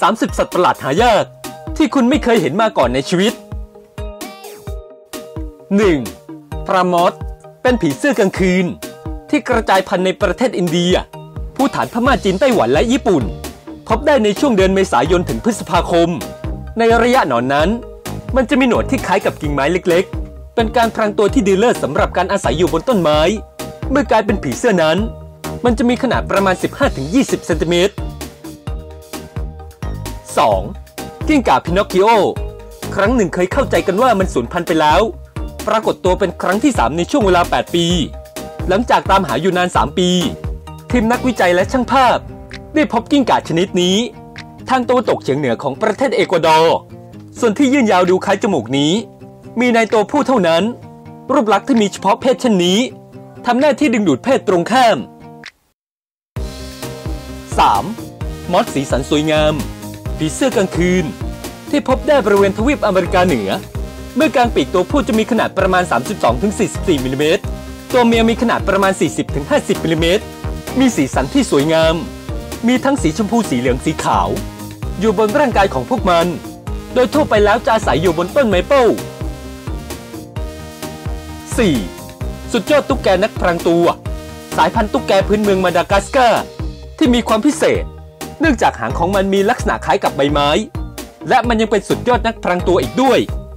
30 สัตว์ประหลาดหายากที่คุณไม่เคยเห็นมาก่อนในชีวิต 1. พรามอสเป็นผีเสื้อกลางคืนที่กระจายพันธุ์ในประเทศอินเดียภูฐานพม่าจีนไต้หวันและญี่ปุ่นพบได้ในช่วงเดือนเมษายนถึงพฤษภาคมในระยะหนอนนั้นมันจะมีหนวดที่คล้ายกับกิ่งไม้เล็กๆเป็นการพรางตัวที่ดีเลิศสำหรับการอาศัยอยู่บนต้นไม้เมื่อกลายเป็นผีเสื้อนั้นมันจะมีขนาดประมาณ 15-20 เซนติเมตร 2. กิ้งก่าพินอคคิโอครั้งหนึ่งเคยเข้าใจกันว่ามันสูญพันธุ์ไปแล้วปรากฏตัวเป็นครั้งที่ 3ในช่วงเวลา 8 ปีหลังจากตามหาอยู่นาน 3 ปีทีมนักวิจัยและช่างภาพได้พบกิ้งก่าชนิดนี้ทางตะวันตกเฉียงเหนือของประเทศเอกวาดอร์ส่วนที่ยื่นยาวดูคล้ายจมูกนี้มีในตัวผู้เท่านั้นรูปลักษณ์ที่มีเฉพาะเพศเช่นนี้ทำหน้าที่ดึงดูดเพศตรงข้าม 3. มอสสีสันสวยงามผีเสื้อกลางคืนที่พบได้บริเวณทวีปอเมริกาเหนือเมื่อกลางปีกตัวผู้จะมีขนาดประมาณ 32-44 มิลลิเมตรตัวเมียมีขนาดประมาณ 40-50 มิลลิเมตรมีสีสันที่สวยงามมีทั้งสีชมพูสีเหลืองสีขาวอยู่บนร่างกายของพวกมันโดยทั่วไปแล้วจะอาศัยอยู่บนต้นไมเปิล 4. สุดยอดตุ๊กแกนักพรางตัวสายพันธุ์ตุ๊กแกพื้นเมืองมาดากัสการ์ที่มีความพิเศษเนื่องจากหางของมันมีลักษณะคล้ายกับใบไม้และมันยังเป็นสุดยอดนักพรางตัวอีกด้วย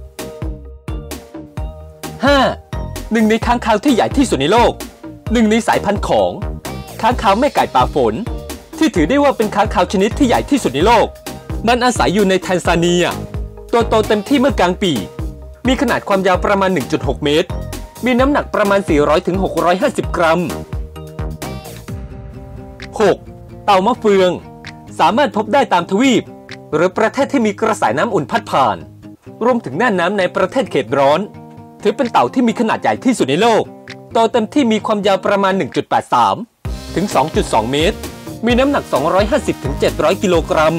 5. หนึ่งในค้างคาวที่ใหญ่ที่สุดในโลกหนึ่งในสายพันธุ์ของค้างคาวแม่ไก่ป่าฝนที่ถือได้ว่าเป็นค้างคาวชนิดที่ใหญ่ที่สุดในโลกมันอาศัยอยู่ในแทนซาเนียตัวโตเต็มที่เมื่อกลางปีมีขนาดความยาวประมาณ 1.6 เมตรมีน้ำหนักประมาณ 400-650 กรัม 6. เต่ามะเฟืองสามารถพบได้ตามทวีปหรือประเทศที่มีกระแสน้ำอุ่นพัดผ่านรวมถึงน่านน้ำในประเทศเขตร้อนถือเป็นเต่าที่มีขนาดใหญ่ที่สุดในโลกโตเต็มที่มีความยาวประมาณ 1.83 ถึง 2.2 เมตรมีน้ำหนัก 250-700 กิโลกรัม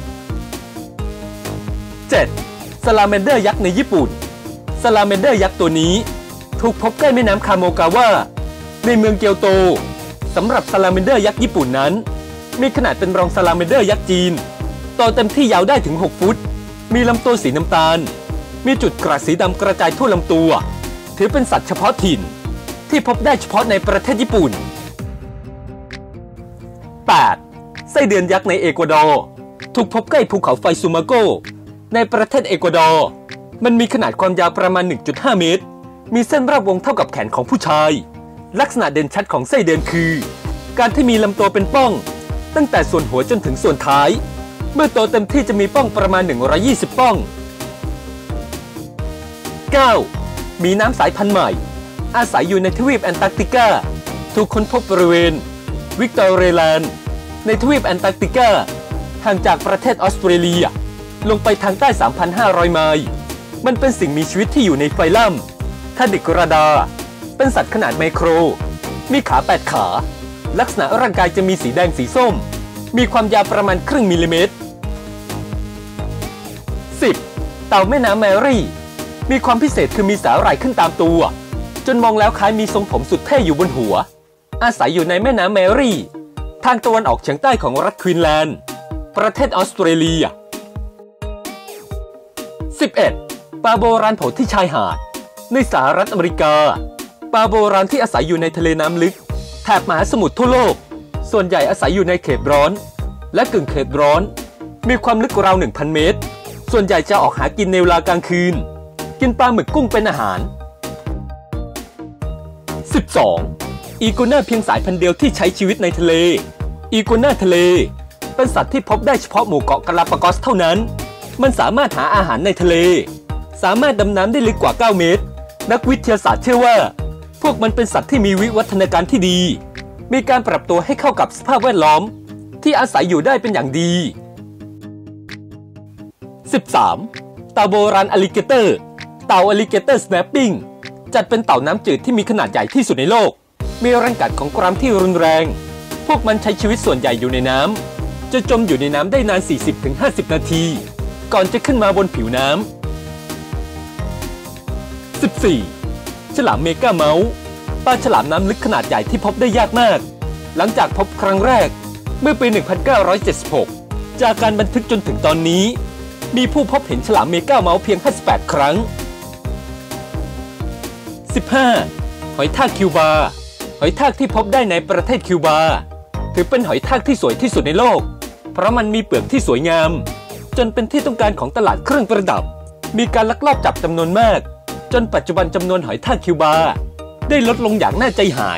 7. ซาลาแมนเดอร์ยักษ์ในญี่ปุ่นซาลาแมนเดอร์ยักษ์ตัวนี้ถูกพบใกล้แม่น้ำคาโมกาวะในเมืองเกียวโตสำหรับซาลาแมนเดอร์ยักษ์ญี่ปุ่นนั้นมีขนาดเป็นรองซาลาแมนเดอร์ยักษ์จีนโตเต็มที่ยาวได้ถึง 6 ฟุตมีลำตัวสีน้ำตาลมีจุดกระสีดำกระจายทั่วลำตัวถือเป็นสัตว์เฉพาะถิ่นที่พบได้เฉพาะในประเทศญี่ปุ่น 8. ไส้เดือนยักษ์ในเอกวาดอร์ถูกพบใกล้ภูเขาไฟซูมาโกในประเทศเอกวาดอร์มันมีขนาดความยาวประมาณ 1.5 เมตรมีเส้นรอบวงเท่ากับแขนของผู้ชายลักษณะเด่นชัดของไส้เดือนคือการที่มีลำตัวเป็นป้องตั้งแต่ส่วนหัวจนถึงส่วนท้ายเมื่อโตเต็มที่จะมีป้องประมาณ120ป้อง 9. มีน้ำสายพันธุ์ใหม่อาศัยอยู่ในทวีปแอนตาร์กติกาถูกค้นพบบริเวณวิกตอเรียแลนด์ในทวีปแอนตาร์กติกาห่างจากประเทศออสเตรเลียลงไปทางใต้ 3,500 ไมล์มันเป็นสิ่งมีชีวิตที่อยู่ในไฟลัมทาดิกราดาเป็นสัตว์ขนาดไมโครมีขา 8 ขาลักษณะร่างกายจะมีสีแดงสีส้มมีความยาวประมาณครึ่งมิลลิเมตร 10. เต่าแม่น้ำแมรี่มีความพิเศษคือมีสาหร่ายขึ้นตามตัวจนมองแล้วคล้ายมีทรงผมสุดเท่อยู่บนหัวอาศัยอยู่ในแม่น้ำแมรี่ทางตะวันออกเฉียงใต้ของรัฐควีนแลนด์ประเทศออสเตรเลีย 11. ปลาโบราณโผล่ที่ชายหาดในสหรัฐอเมริกาปลาโบราณที่อาศัยอยู่ในทะเลน้ำลึกแถบมหาสมุทรทั่วโลกส่วนใหญ่อาศัยอยู่ในเขตร้อนและกึ่งเขตร้อนมีความลึกราว 1,000 เมตรส่วนใหญ่จะออกหากินในเวลากลางคืนกินปลาหมึกกุ้งเป็นอาหาร 12. อีกัวน่าเพียงสายพันธุ์เดียวที่ใช้ชีวิตในทะเลอีกัวน่าทะเลเป็นสัตว์ที่พบได้เฉพาะหมู่เกาะกาลาปากอสเท่านั้นมันสามารถหาอาหารในทะเลสามารถดำน้ำได้ลึกกว่า 9 เมตรนักวิทยาศาสตร์เชื่อว่าพวกมันเป็นสัตว์ที่มีวิวัฒนาการที่ดีมีการปรับตัวให้เข้ากับสภาพแวดล้อมที่อาศัยอยู่ได้เป็นอย่างดี 13. เต่าโบราณอลิเกเตอร์เต่าอลิเกเตอร์สแนปปิ้งจัดเป็นเต่าน้ำจืดที่มีขนาดใหญ่ที่สุดในโลกมีแรงกัดของกรามที่รุนแรงพวกมันใช้ชีวิตส่วนใหญ่อยู่ในน้ำจะจมอยู่ในน้ำได้นาน 40-50 นาทีก่อนจะขึ้นมาบนผิวน้ำ 14. ฉลามเมกาเมาส์ปลาฉลามน้ำลึกขนาดใหญ่ที่พบได้ยากมากหลังจากพบครั้งแรกเมื่อปี 1976 จากการบันทึกจนถึงตอนนี้มีผู้พบเห็นฉลามเมกาเมาส์เพียง58 ครั้ง 15. หอยทากคิวบาหอยทากที่พบได้ในประเทศคิวบาถือเป็นหอยทากที่สวยที่สุดในโลกเพราะมันมีเปลือกที่สวยงามจนเป็นที่ต้องการของตลาดเครื่องประดับมีการลักลอบจับจำนวนมากจนปัจจุบันจำนวนหอยทากคิวบาได้ลดลงอย่างน่าใจหาย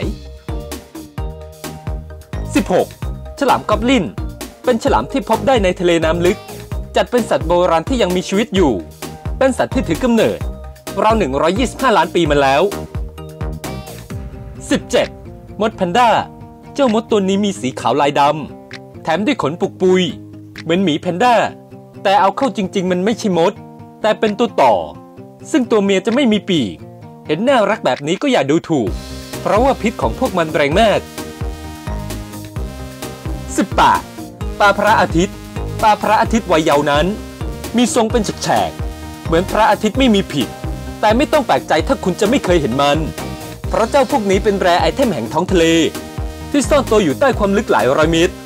16. ฉลามกอบลินเป็นฉลามที่พบได้ในทะเลน้ำลึกจัดเป็นสัตว์โบราณที่ยังมีชีวิตอยู่เป็นสัตว์ที่ถือกำเนิดราว125 ล้านปีมาแล้ว 17. มดแพนด้าเจ้ามดตัวนี้มีสีขาวลายดำแถมด้วยขนปุกปุยเหมือนหมีแพนด้าแต่เอาเข้าจริงๆมันไม่ใช่มดแต่เป็นตัวต่อซึ่งตัวเมียจะไม่มีปีกเห็นน่ารักแบบนี้ก็อย่าดูถูกเพราะว่าพิษของพวกมันแรงมาก 18. ปลาพระอาทิตย์ปลาพระอาทิตย์วัยเยาว์นั้นมีทรงเป็นแฉกๆเหมือนพระอาทิตย์ไม่มีผิดแต่ไม่ต้องแปลกใจถ้าคุณจะไม่เคยเห็นมันเพราะเจ้าพวกนี้เป็นแรร์ไอเทมแห่งท้องทะเลที่ซ่อนตัวอยู่ใต้ความลึกหลายร้อยเมตร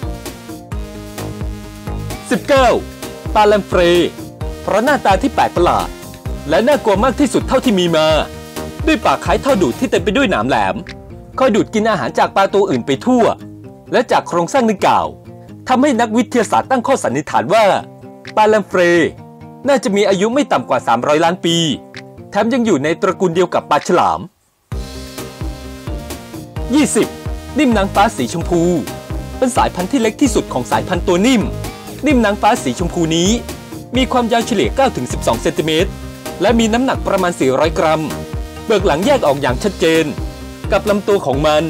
19. ปลาแลมเฟรเพราะหน้าตาที่แปลกประหลาดและน่ากลัวมากที่สุดเท่าที่มีมาด้วยปากคล้ายเท่าดูดที่เต็มไปด้วยหนามแหลมคอยดูดกินอาหารจากปลาตัวอื่นไปทั่วและจากโครงสร้างดังกล่าวทำให้นักวิทยาศาสตร์ตั้งข้อสันนิษฐานว่าปลาแลมเฟรน่าจะมีอายุไม่ต่ำกว่า300 ล้านปีแถมยังอยู่ในตระกูลเดียวกับปลาฉลาม 20. นิ่มนางฟ้าสีชมพูเป็นสายพันธุ์ที่เล็กที่สุดของสายพันธุ์ตัวนิ่มนางฟ้าสีชมพูนี้มีความยาวเฉลี่ย 9-12 เซนติเมตรและมีน้ำหนักประมาณ400 กรัมเบิกหลังแยกออกอย่างชัดเจนกับลำตัวของมัน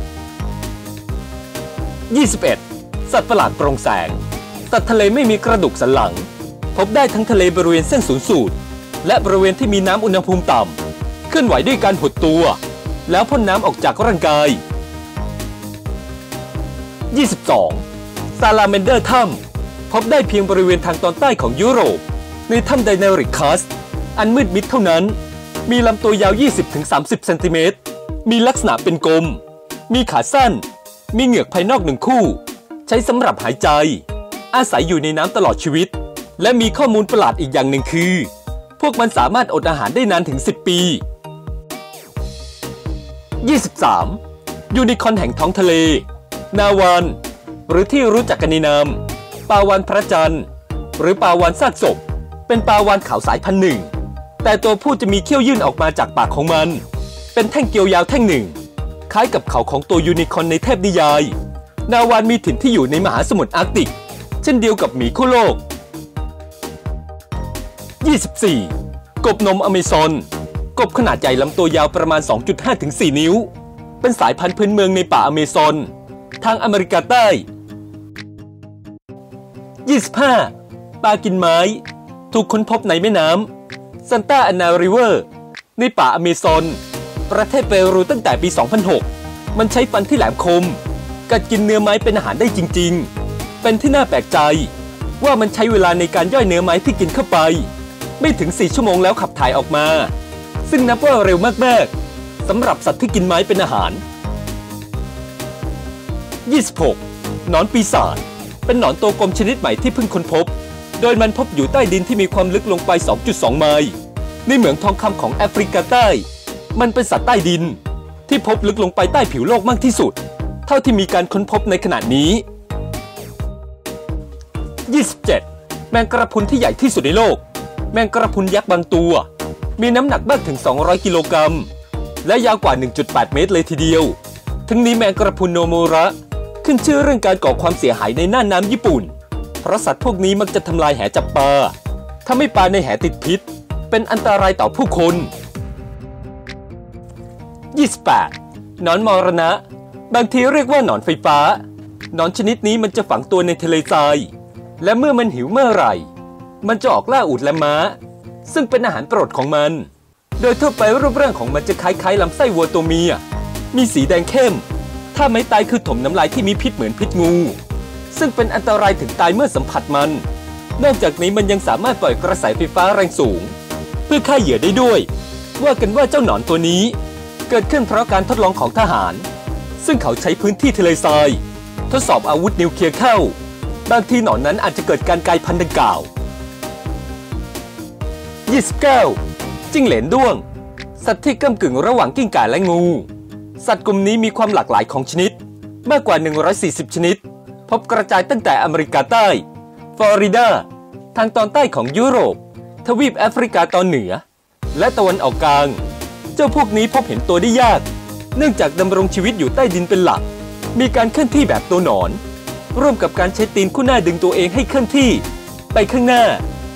21. สัตว์ประหลาดโปร่งแสงสัตว์ทะเลไม่มีกระดูกสันหลังพบได้ทั้งทะเลบริเวณเส้นศูนย์สูตรและบริเวณที่มีน้ำอุณหภูมิต่ำเคลื่อนไหวด้วยการหดตัวแล้วพ่นน้ำออกจากร่างกาย 22. ซาลาเมนเดอร์ถ้ำพบได้เพียงบริเวณทางตอนใต้ของยุโรปในถ้ำไดนาริกคัสอันมืดมิดเท่านั้นมีลำตัวยาว 20-30 เซนติเมตรมีลักษณะเป็นกลมมีขาสั้นมีเหงือกภายนอก1 คู่ใช้สำหรับหายใจอาศัยอยู่ในน้ำตลอดชีวิตและมีข้อมูลประหลาดอีกอย่างหนึ่งคือพวกมันสามารถอดอาหารได้นานถึง10 ปี 23. ยูนิคอร์นแห่งท้องทะเลนาวานหรือที่รู้จักกันในนามปลาวาฬพระจันทร์หรือปลาวาฬซากศพเป็นปลาวาฬขาวสายพันธุ์หนึ่งแต่ตัวผู้จะมีเขี้ยวยื่นออกมาจากปากของมันเป็นแท่งเกลียวยาวแท่งหนึ่งคล้ายกับเขาของตัวยูนิคอร์นในเทพนิยายนาวาฬมีถิ่นที่อยู่ในมหาสมุทรอาร์กติกเช่นเดียวกับหมีขั้วโลก 24. กบนมอเมซอนกบขนาดใหญ่ลำตัวยาวประมาณ 2.5-4 นิ้วเป็นสายพันธุ์พื้นเมืองในป่าอเมซอนทางอเมริกาใต้ 25. ปลากินไม้ถูกค้นพบในแม่น้ำซันตาอานาริเวอร์ในป่าอเมซอนประเทศเปรูตั้งแต่ปี 2006 มันใช้ฟันที่แหลมคมกัดกินเนื้อไม้เป็นอาหารได้จริงๆเป็นที่น่าแปลกใจว่ามันใช้เวลาในการย่อยเนื้อไม้ที่กินเข้าไปไม่ถึง4 ชั่วโมงแล้วขับถ่ายออกมาซึ่งนับว่าเร็วมากๆสำหรับสัตว์ที่กินไม้เป็นอาหาร 26. หนอนปีศาจเป็นหนอนตัวกลมชนิดใหม่ที่เพิ่งค้นพบโดยมันพบอยู่ใต้ดินที่มีความลึกลงไป 2.2 ไมล์ในเหมืองทองคำของแอฟริกาใต้มันเป็นสัตว์ใต้ดินที่พบลึกลงไปใต้ผิวโลกมากที่สุดเท่าที่มีการค้นพบในขณะนี้ 27. แมงกระพรุนที่ใหญ่ที่สุดในโลกแมงกระพรุนยักษ์บางตัวมีน้ำหนักมากถึง200 กิโลกรัมและยาวกว่า 1.8 เมตรเลยทีเดียวทั้งนี้แมงกระพรุนโนโมระขึ้นชื่อเรื่องการก่อความเสียหายในน่านน้ำญี่ปุ่นเพราะสัตว์พวกนี้มักจะทำลายแหจับปลาทำให้ปลาในแหติดพิษเป็นอันตรายต่อผู้คน 28. หนอนมรณะบางทีเรียกว่าหนอนไฟฟ้าหนอนชนิดนี้มันจะฝังตัวในทะเลทรายและเมื่อมันหิวเมื่อไหร่มันจะออกล่าอูฐและม้าซึ่งเป็นอาหารโปรดของมันโดยทั่วไปรูปร่างของมันจะคล้ายๆลำไส้วัวตัวเมียมีสีแดงเข้มถ้าไม่ตายคือถมน้ำลายที่มีพิษเหมือนพิษงูซึ่งเป็นอันตรายถึงตายเมื่อสัมผัสมันนอกจากนี้มันยังสามารถปล่อยกระแสไฟฟ้าแรงสูงเพื่อฆ่าเหยื่อได้ด้วยว่ากันว่าเจ้าหนอนตัวนี้เกิดขึ้นเพราะการทดลองของทหารซึ่งเขาใช้พื้นที่ทะเลทรายทดสอบอาวุธนิวเคลียร์เข้าบางทีหนอนนั้นอาจจะเกิดการกลายพันธุ์ดังกล่าว 29. จิ้งเหลนด้วงสัตว์ที่ก้ำกึ่งระหว่างกิ้งก่าและงูสัตว์กลุ่มนี้มีความหลากหลายของชนิดมากกว่า140ชนิดพบกระจายตั้งแต่อเมริกาใต้ฟลอริดาทางตอนใต้ของยุโรปทวีปแอฟริกาตอนเหนือและตะวันออกกลางเจ้าพวกนี้พบเห็นตัวได้ยากเนื่องจากดำรงชีวิตอยู่ใต้ดินเป็นหลักมีการเคลื่อนที่แบบตัวหนอนร่วมกับการใช้ตีนคู่หน้าดึงตัวเองให้เคลื่อนที่ไปข้างหน้า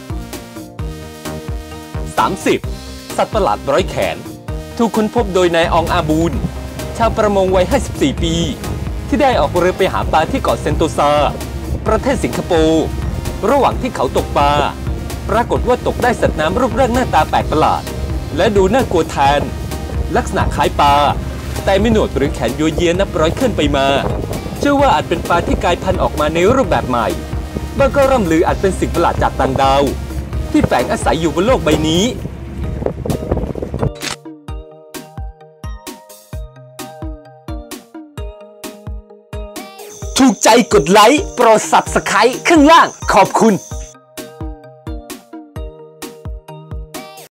30. สัตว์ประหลาดร้อยแขนถูกค้นพบโดยนายอองอาบูนชาวประมงวัย54ปีที่ได้ออกเรือไปหาปลาที่เกาะเซนโตซาประเทศสิงคโปร์ระหว่างที่เขาตกปลาปรากฏว่าตกได้สัตว์น้ำรูปร่างหน้าตาแปลกประหลาดและดูน่ากลัวแทนลักษณะคล้ายปลาแต่มีหนวดหรือแขนยัวเยียนับร้อยขึ้นไปมาเชื่อว่าอาจเป็นปลาที่กลายพันธุ์ออกมาในรูปแบบใหม่บางก็ร่ำลืออาจเป็นสิ่งประหลาดจากต่างดาวที่แฝงอาศัยอยู่บนโลกใบนี้ถูกใจกดไลค์โปรด Subscribe ข้างล่างขอบคุณ